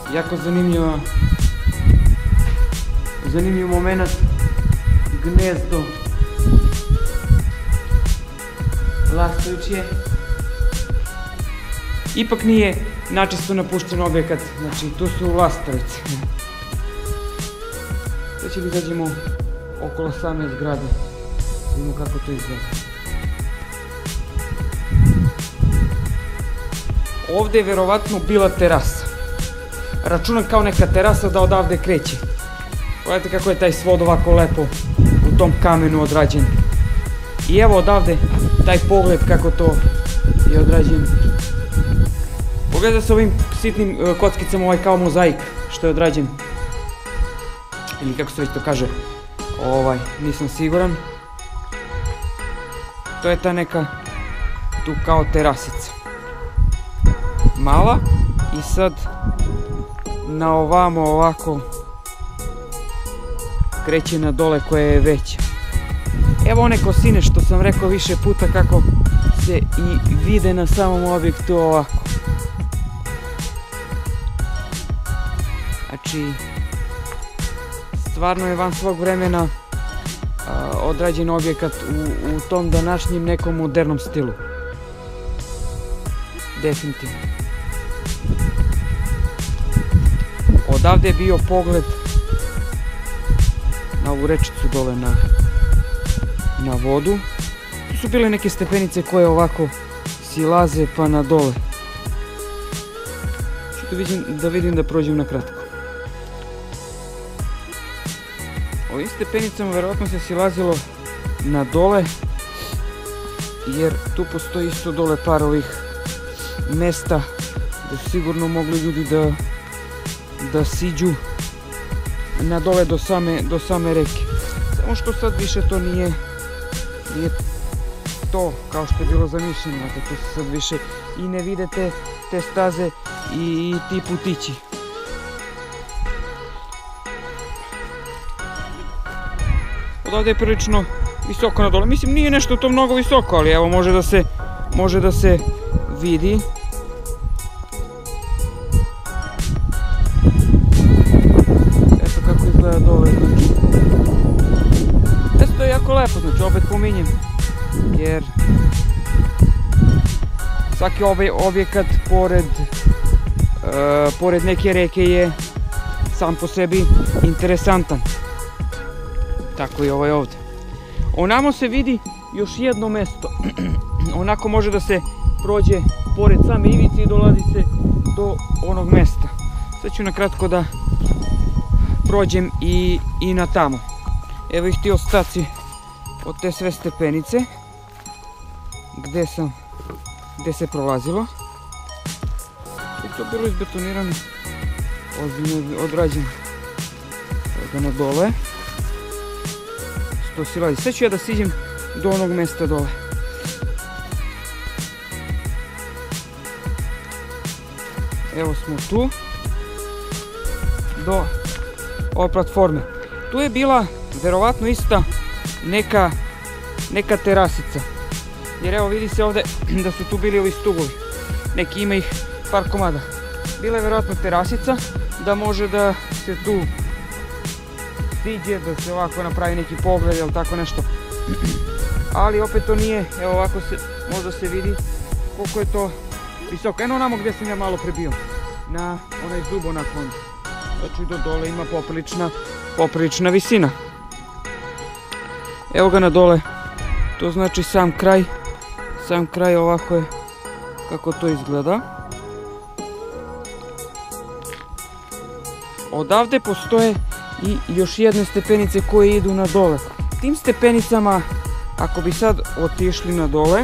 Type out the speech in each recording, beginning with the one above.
Jako zanimljiv moment, gnezdo lastović. Ipak nije načisto napušten objekat, znači tu su lastavice. Sad ćemo izađemo okolo same zgrade, vidimo kako to izgleda. Ovdje je verovatno bila terasa. Računam kao neka terasa da odavde kreće. Pogledajte kako je taj svod ovako lepo u tom kamenu odrađen. I evo odavde taj pogled kako to je odrađen. Pogledajte s ovim sitnim kockicama ovaj kao mozaik što je odrađen. Ili kako se već to kaže, nisam siguran. To je ta neka tu kao terasica. Mala i sad na ovamo ovako kreće na dole koja je veća. Evo one kosine što sam rekao više puta kako se i vide na samom objektu ovako. Znači, stvarno je van svog vremena odrađen objekat u tom današnjem nekom modernom stilu. Definitivno. Odavde je bio pogled na ovu rečicu dole na vodu. Tu su bile neke stepenice koje ovako silaze pa na dole. Da vidim da prođem na kratko. Ovim stepenicama verovatno se silazilo na dole, jer tu postoji isto dole par ovih mesta da su sigurno mogli ljudi da siđu na dole do same reke. Samo što sad više to nije to kao što je bilo zamišljeno, tu se sad više i ne vide te staze i ti putići. Odavde je prilično visoko na dole, mislim nije nešto to mnogo visoko, ali evo može da se vidi. Eto kako izgleda dole, znači. Mesto je jako lepo, znači opet pominjem, jer svaki objekat pored neke reke je sam po sebi interesantan. Tako i ovaj ovdje. Onamo se vidi još jedno mesto. Onako može da se prođe pored same ivice i dolazi se do onog mesta. Sad ću nakratko da prođem i na tamo. Evo ih ti ostaci od te sve stepenice gde se prolazilo. I to je bilo izbetonirano, ozbiljno odrađeno. Evo ga na dole. Sad ću ja da siđem do onog mesta dole. Evo smo tu. Do ove platforme. Tu je bila verovatno ista neka terasica. Jer evo vidi se ovdje da su tu bili ovi stubovi. Neki ima ih par komada. Bila je verovatno terasica da može da se tu siđe, da se ovako napravi neki pogled ili tako nešto. Ali opet to nije, evo ovako možda se vidi koliko je to visoko. Eno onamo gdje sam ja malo prebio, na onaj zub onako. Znači do dole ima poprilična visina. Evo ga na dole, to znači sam kraj ovako je kako to izgleda. Odavde postoje i još jedne stepenice koje idu na dole. Tim stepenicama, ako bi sad otišli na dole,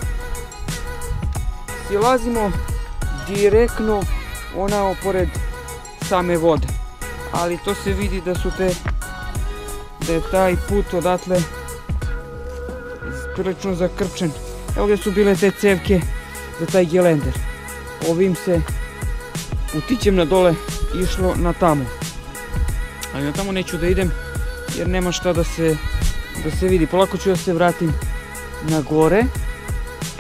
silazimo direktno onao pored same vode. Ali to se vidi da je taj put odatle prilično zakrčen. Evo gdje su bile te cevke za taj gelender. Ovim se putićem na dole išlo na tamo. Ali na tamo neću da idem jer nema šta da se vidi. Polako ću da se vratim na gore.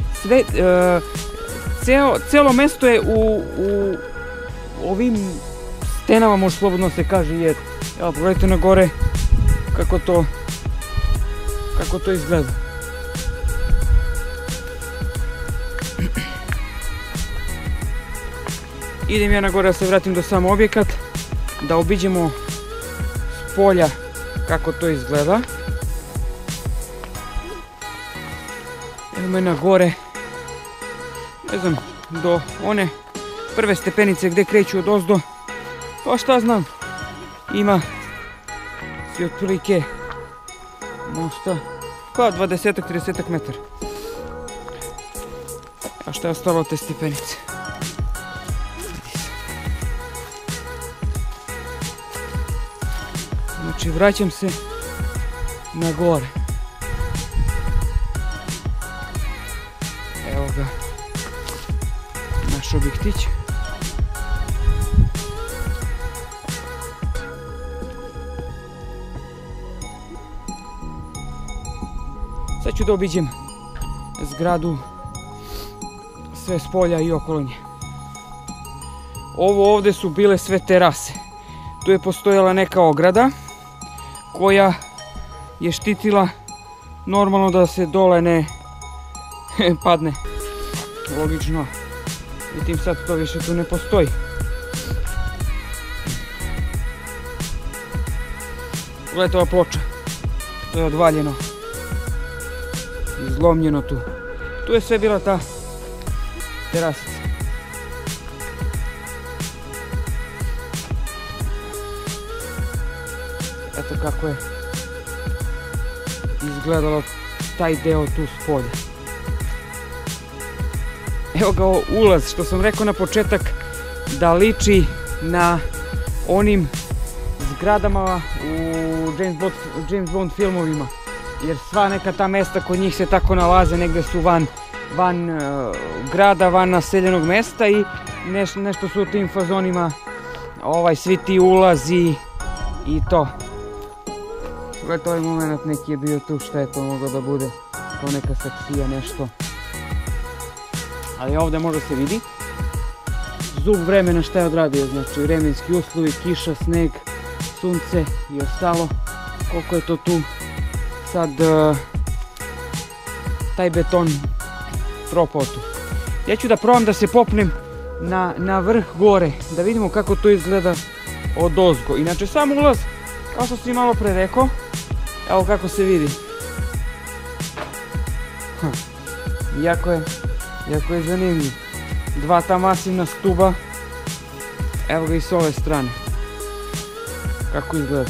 Cijelo mesto je u ovim stenama, može slobodno se kaže, jer evo pogledajte na gore kako to izgleda. Idem ja na gore da se vratim do sam objekat, da obiđemo s polja kako to izgleda. Evo me na gore, ne znam, do one prve stepenice gdje kreću od ozdo, pa šta znam, ima si otprilike možda pa 20-30 metara. A šta je ostalo od te stepenice? Znači vraćam se na gore. Evo ga naš objektić. Sad ću da obiđem zgradu sve s polja i okolo nje. Ovo ovdje su bile sve terase. Tu je postojala neka ograda koja je štitila normalno da se dole ne padne. Logično. Međutim sad to više tu ne postoji. Gledajte ova ploča. To je odvaljeno. Izlomljeno tu. Tu je sve bila ta terasica. Eto kako je izgledalo taj deo tu s polja. Evo ga ulaz, što sam rekao na početak, da liči na onim zgradama u James Bond filmovima. Jer sva neka ta mesta kod njih se tako nalaze, negdje su van grada, van naseljenog mesta i nešto su u tim fazonima svi ti ulazi i to. Gledajte ovaj moment, neki je bio tu, šta je to moglo da bude, kao neka saksija, nešto. Ali ovdje može se vidi zub vremena šta je odradio, znači vremenski uslovi, kiša, sneg, sunce i ostalo, koliko je to tu sad taj beton propao tu. Ja ću da probam da se popnem na vrh gore, da vidimo kako to izgleda od ozgo. Inače sam ulaz, kao što sam i malo pre rekao, evo kako se vidi. Jako je zanimljiv. Dva ta masivna stuba, evo ga i s ove strane. Kako izgleda.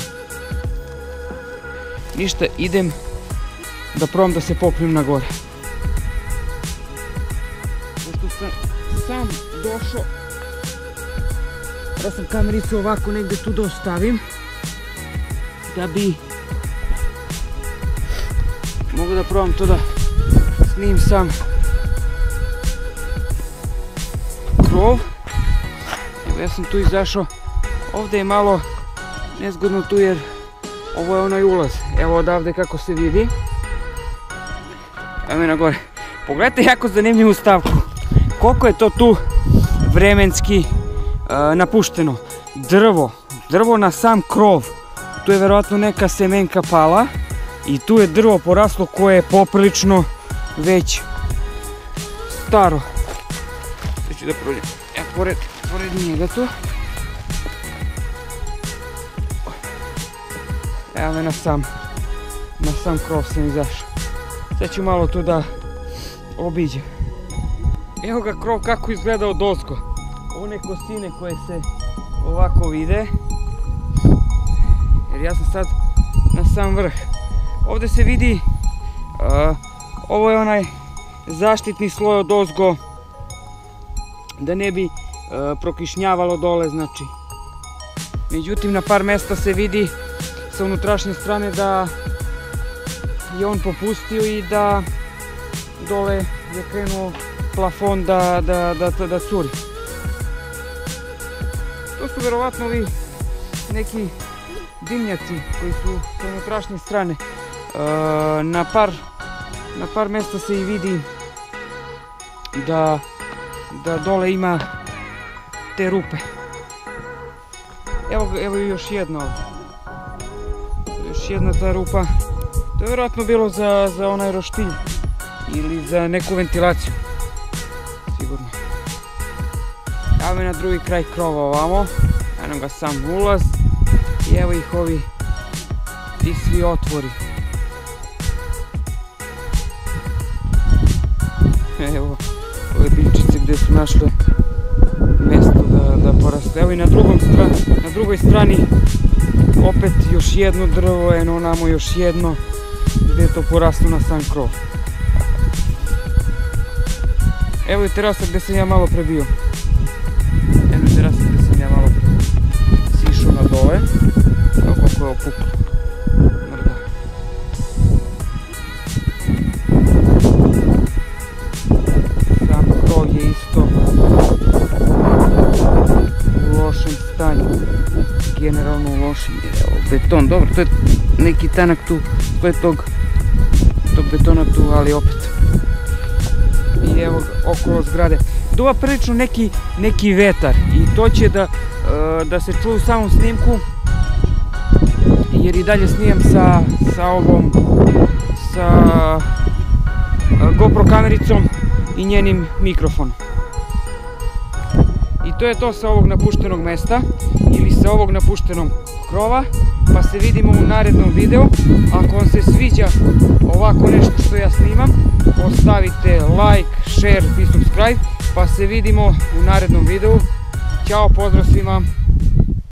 Ništa, idem da probam da se popnem na gore. Pošto sam došao, da sam kamericu ovako negdje tu da ostavim, da bi mogu da probam to da snim sam krov. Evo ja sam tu izašao, ovdje je malo nezgodno tu jer ovo je onaj ulaz, evo odavde kako se vidi. Evo me na gore. Pogledajte jako zanimljivu stavku. Koliko je to tu vremenski napušteno. Drvo na sam krov. Tu je verovatno neka semenka pala i tu je drvo poraslo koje je poprilično već staro. Sad ću da prođem pored njega tu. Evo me na sam krov sam izašao. Sad ću malo tu da obiđem. Evo ga krov kako izgleda od ozgo. One kosine koje se ovako vide. Jer ja sam sad na sam vrh. Ovdje se vidi, ovo je onaj zaštitni sloj od ozgo. Da ne bi prokišnjavalo dole, znači. Međutim, na par mesta se vidi sa unutrašnje strane da je on popustio i da dole je krenuo plafon da curi. To su verovatno ovi neki dimnjaci koji su sa unutrašnje strane. Na par mesta se i vidi da dole ima te rupe. Evo još jedna ovdje. Još jedna ta rupa. To je vjerojatno bilo za onaj roštilj ili za neku ventilaciju. Sigurno. Evo na drugi kraj krova ovamo. Eno ga sam ulaz. I evo ih ovi ti svi otvori. Evo ove biljčice gdje su našle mjesto da poraste. Evo i na drugoj strani opet još jedno drvo, eno onamo još jedno gdje je to poraslo na sam krov. Evo je terasa gdje sam ja malo prebio. Evo je terasa gdje sam ja malo sišao na dole. Evo koliko je opuklo. Mrda. Sam krov je isto u lošem stanju. Generalno u lošem. Evo beton, dobro, to je neki tanak tu, to je tog betona tu, ali opet. I evo okolo zgrade. Duva prilično neki vetar i to će da se čuje u samom snimku, jer i dalje snijem sa GoPro kamericom i njenim mikrofonom. I to je to sa ovog napuštenog mesta ili sa ovog napuštenog krova, pa se vidimo u narednom videu. Ako vam se sviđa ovako nešto što ja snimam, ostavite like, share i subscribe, pa se vidimo u narednom videu. Ćao, pozdrav svima!